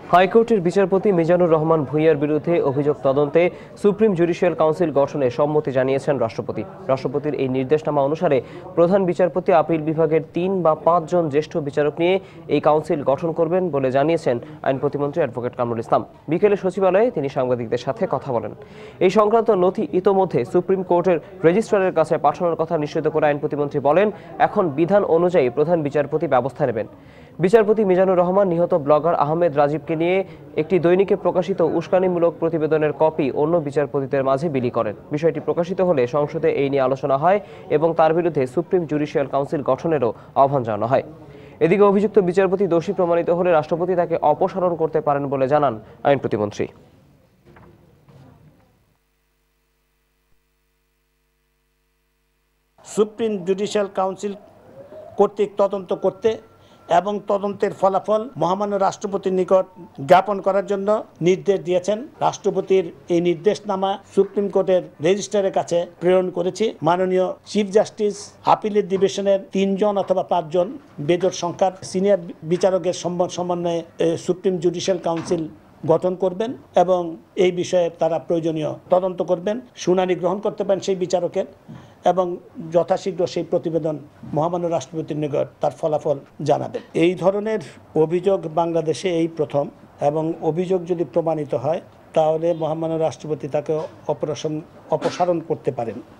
হাইকোর্টের বিচারপতি মিজানুর রহমান ভূঁইয়ার বিরুদ্ধে অভিযোগ তদন্তে সুপ্রিম জুডিশিয়াল কাউন্সিল গঠনে সম্মতি জানিয়েছেন রাষ্ট্রপতি। রাষ্ট্রপতির এই নির্দেশনামা অনুসারে প্রধান বিচারপতি আপিল বিভাগের ৩ বা ৫ জন জ্যেষ্ঠ বিচারক নিয়ে এই কাউন্সিল গঠন করবেন বলে জানিয়েছেন আইন প্রতিমন্ত্রী অ্যাডভোকেট কামরুল ইসলাম। বিকেলে সচিবালয়ে তিনি সাংবাদিকদের সাথে কথা বলেন। এই সংক্রান্ত নথি ইতোমধ্যে সুপ্রিম কোর্টের রেজিস্ট্রারের কাছে পাঠানোর কথা নিশ্চিত করে আইন প্রতিমন্ত্রী বলেন, এখন বিধান অনুযায়ী প্রধান বিচারপতি ব্যবস্থা নেবেন। বিচারপতি মিজানুর রহমান নিহত ব্লগার আহমেদ রাজীবকে নিয়ে একটি দৈনিকে প্রকাশিত উস্কানিমূলক প্রতিবেদনের কপি অন্য বিচারপতিদের মাঝে বিলি করেন। বিষয়টি প্রকাশিত হলে সংসদে এই নিয়ে আলোচনা হয় এবং তার বিরুদ্ধে সুপ্রিম জুডিশিয়াল কাউন্সিল গঠনেরও আহ্বান জানানো হয়। এদিকে অভিযুক্ত বিচারপতি দোষী প্রমাণিত হলে রাষ্ট্রপতি তাকে অপসারণ করতে পারেন বলে জানান আইন প্রতিমন্ত্রী। সুপ্রিম জুডিশিয়াল কাউন্সিল কর্তৃক তদন্ত করতে এবং তদন্তের ফলাফল মহামান্য রাষ্ট্রপতির নিকট জ্ঞাপন করার জন্য নির্দেশ দিয়েছেন। রাষ্ট্রপতির এই নির্দেশনামা সুপ্রিম কোর্টের রেজিস্ট্রারের কাছে প্রেরণ করেছি। মাননীয় চিফ জাস্টিস আপিলের ডিভিশনের ৩ জন অথবা ৫ জন বেজোড় সংখ্যার সিনিয়র বিচারকের সমন্বয়ে সুপ্রিম জুডিশিয়াল কাউন্সিল গঠন করবেন এবং এই বিষয়ে তারা প্রয়োজনীয় তদন্ত করবেন, শুনানি গ্রহণ করতে পারেন সেই বিচারকের এবং যথাশীঘ্র সেই প্রতিবেদন মহামান্য রাষ্ট্রপতির নিকট তার ফলাফল জানাবেন। এই ধরনের অভিযোগ বাংলাদেশে এই প্রথম এবং অভিযোগ যদি প্রমাণিত হয় তাহলে মহামান্য রাষ্ট্রপতি তাকে অপসারণ করতে পারেন।